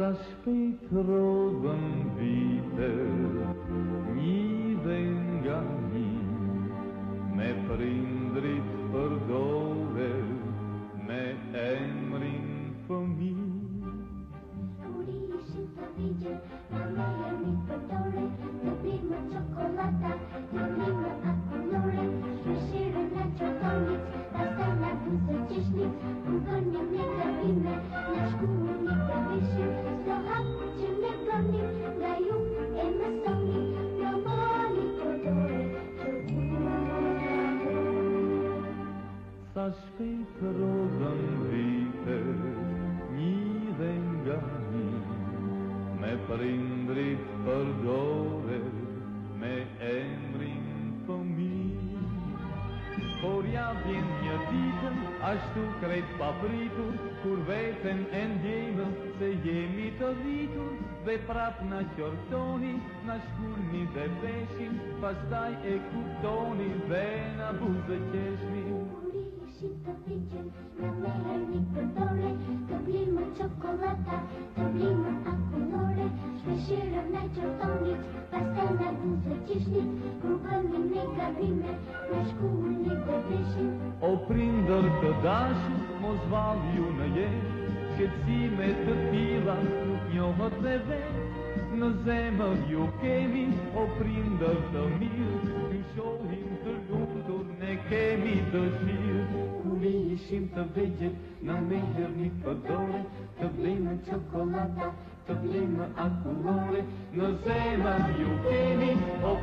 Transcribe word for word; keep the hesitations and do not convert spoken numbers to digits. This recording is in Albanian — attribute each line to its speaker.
Speaker 1: Sa shpejtrodhën vite, një dhe nga një, me prindrit përdore, me emrin fëmijë.
Speaker 2: Kur ishim të vigjën, na me emrin përdore, të blimë çokolata, të blimë akullore, shpeshherën na qortonit, pastaj na buzë qeshnit, kur bënim ne gabime, na shkunim të veshim, s'do hap që ne bënim, nga ju e mësoni, në mali përdore, që
Speaker 1: Sa shpejtrodhën vite, një dhe nga një, me prindrit përdore, me emrin fëmijë. Por ja vjen një ditën, ashtu krejt papritur, kur veten e ndjejmë se jemi të vitur, dhe prap na qortoni, na shkurni dhe veshim, pastaj e kuptoni dhe na buzë qeshni.
Speaker 2: Ishim të vigjën, na me emrin përdore, të blimë çokolata, të blimë akullore, shpeshherën na qortonit, pastaj na buzë qeshnit, kur bënim ne gabime, na shkunim të veshim.
Speaker 1: O prindër të dashur, mos vallju në jetë, shqetësime të tilla nuk njohët dhe vetë. Në zemër ju kemi, o prindër të mirë, ju shohim të lumtur, ne kemi dëshirë. Kur ishim të vegjël, na merrni përdore, të blimë çokolata, të blimë akullore. Në zemër ju kemi, o